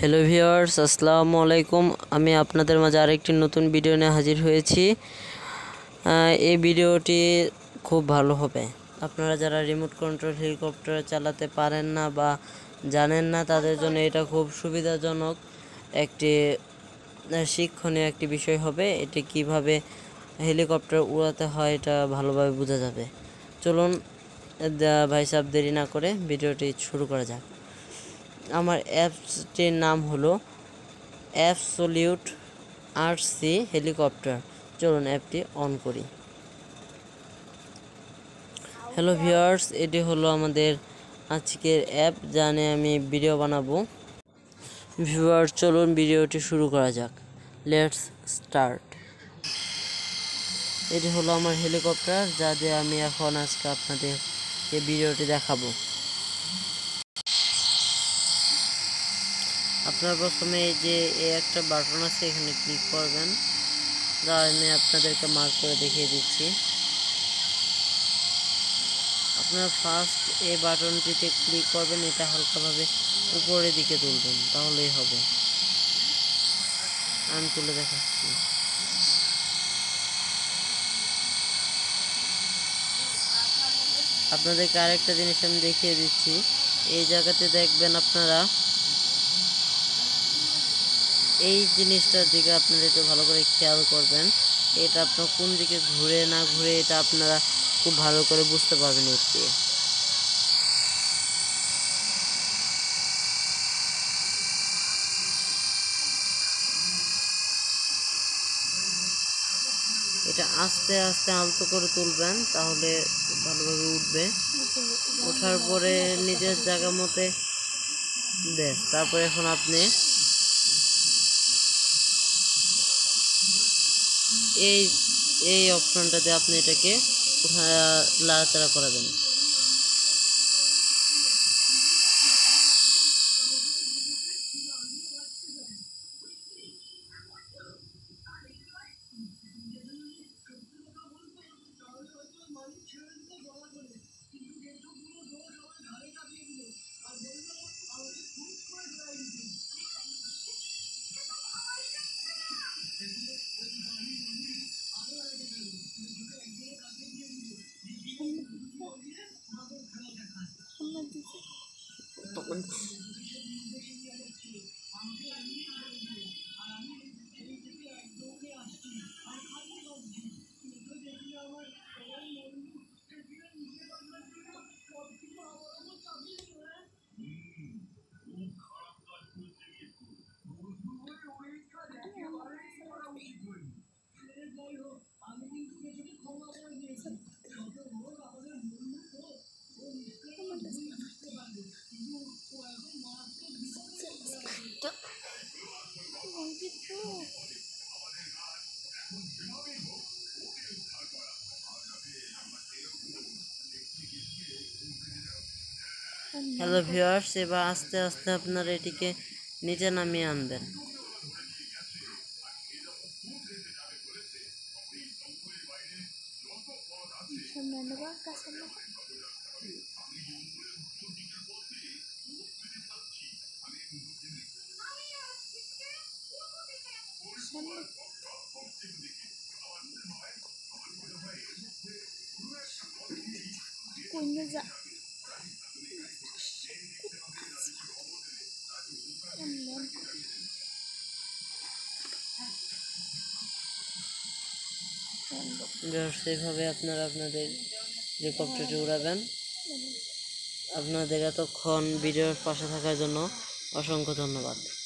Hello viewers, আসসালামু আলাইকুম। আমি আপনাদের মাঝে আরেকটি নতুন ভিডিও নিয়ে হাজির হয়েছি। এই ভিডিওটি খুব ভালো হবে। আপনারা যারা রিমোট কন্ট্রোল হেলিকপ্টার চালাতে পারেন না বা জানেন না, তাদের জন্য এটা খুব সুবিধাজনক একটি শিক্ষণীয় একটি বিষয় হবে। এটি কিভাবে হেলিকপ্টার উড়াতে হয় এটা ভালোভাবে বোঝা যাবে। চলুন ভাই সাহেব, দেরি না করে ভিডিওটি শুরু করা যাক। আমার অ্যাপসটির নাম হলো অ্যাবসলিউট আরসি হেলিকপ্টার। চলুন অ্যাপটি অন করি। হ্যালো ভিউয়ার্স, এটি হলো আমাদের আজকের অ্যাপ, যা নিয়ে আমি ভিডিও বানাবো। ভিউয়ার্স, চলুন ভিডিওটি শুরু করা যাক। Let's start. এটি হলো আমার হেলিকপ্টার, যা দিয়ে আমি এখন আজকে আপনাদের এই ভিডিওটি দেখাবো। আপনারা প্রথমে এই যে একটা বাটন আছে, এখানে ক্লিক করবেন। যা আমি আপনাদেরকে মার্ক করে দেখিয়ে দিচ্ছি। আপনারা ফার্স্ট এই বাটনটিতে ক্লিক করবেন, এটা হালকাভাবে উপরের দিকে তুলবেন, তাহলেই হবে। আমি তুলে দেখাচ্ছি। আপনাদেরকে আরেকটা জিনিস আমি দেখিয়ে দিচ্ছি। এই জায়গাতে দেখবেন আপনারা এই জিনিসটার দিকে আপনারা একটু ভালো করে খেয়াল করবেন। এটা আপনার কোন দিকে ঘুরে না ঘুরে, এটা আপনারা খুব ভালো করে বুঝতে পারবেন। এটি এটা আস্তে আস্তে আলতো করে তুলবেন, তাহলে ভালোভাবে উঠবে। ওঠার পরে নিজের জায়গা মতে বেশ। তারপরে এখন আপনি এই এই অপশনটাতে আপনি এটাকে লাড়াচাড়া করাবেন। হ্যালো ভিউয়ার্স, এবার আস্তে আস্তে আপনারা এটিকে নিচে নামিয়ে আনবেন। সেইভাবে আপনারা আপনাদের হেলিকপ্টারটি উড়াবেন। আপনাদের এতক্ষণ ভিডিওর পাশে থাকার জন্য অসংখ্য ধন্যবাদ।